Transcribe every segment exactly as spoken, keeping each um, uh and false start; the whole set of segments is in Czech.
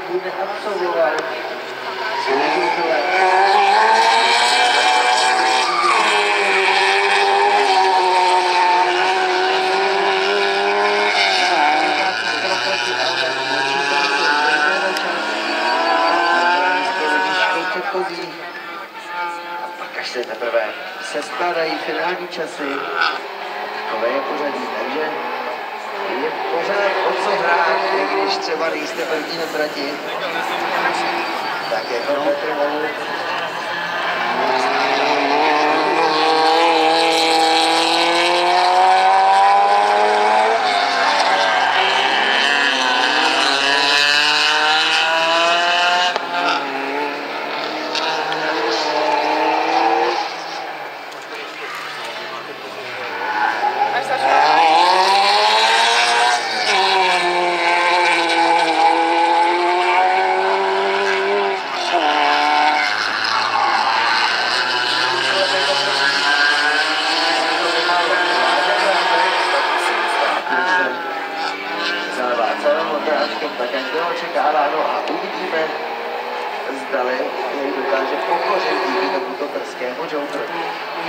rozdíl neabsolvoval. A pak až se teprve seskládají finální časy. Takové je pořadí, takže je pořád o co hrát, i když třeba nejste první na trati. Tak jako Petr Mohu. Tak jak bylo očekáváno a uvidíme, zdali jej dokáže pokořit díky tomuto prskému jokeru.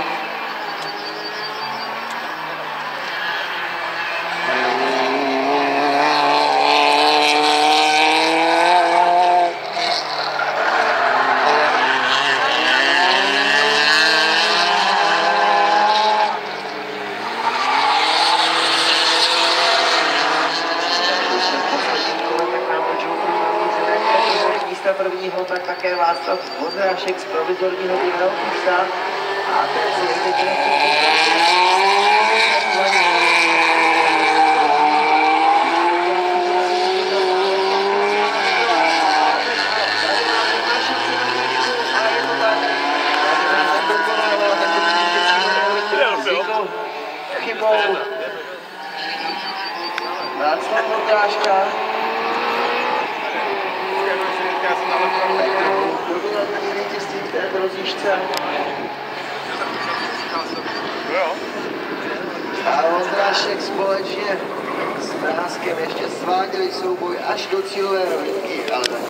Prvního, tak také Václav Vondrášek z provizorního divného místa. A teď si jde chybou Václav Vondráška. A Vondrášek společně s Vráskem ještě sváděli souboj až do cílové rovinky, ale